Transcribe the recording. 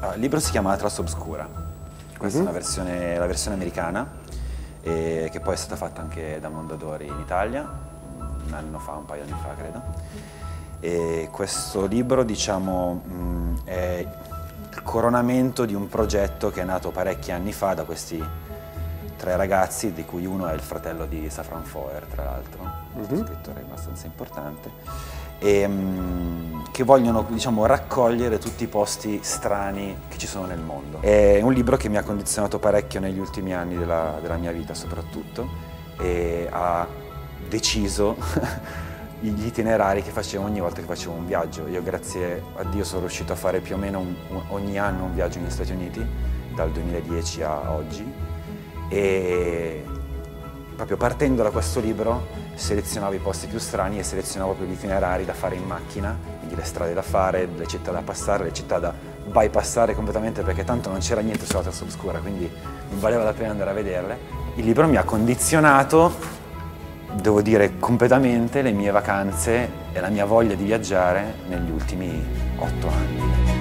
Il libro si chiama Atlas Obscura, questa è la versione americana, che poi è stata fatta anche da Mondadori in Italia, un paio di anni fa credo. E questo libro, diciamo, è il coronamento di un progetto che è nato parecchi anni fa da questi 3 ragazzi, di cui uno è il fratello di Safran Foer, tra l'altro, un scrittore abbastanza importante, e che vogliono, diciamo, raccogliere tutti i posti strani che ci sono nel mondo. È un libro che mi ha condizionato parecchio negli ultimi anni della mia vita soprattutto, e ha deciso gli itinerari che facevo ogni volta che facevo un viaggio. Io, grazie a Dio, sono riuscito a fare più o meno ogni anno un viaggio negli Stati Uniti, dal 2010 a oggi, e proprio partendo da questo libro selezionavo i posti più strani e selezionavo proprio gli itinerari da fare in macchina, quindi le strade da fare, le città da passare, le città da bypassare completamente, perché tanto non c'era niente sulla Terra Oscura, quindi non valeva la pena andare a vederle. Il libro mi ha condizionato, devo dire, completamente le mie vacanze e la mia voglia di viaggiare negli ultimi 8 anni.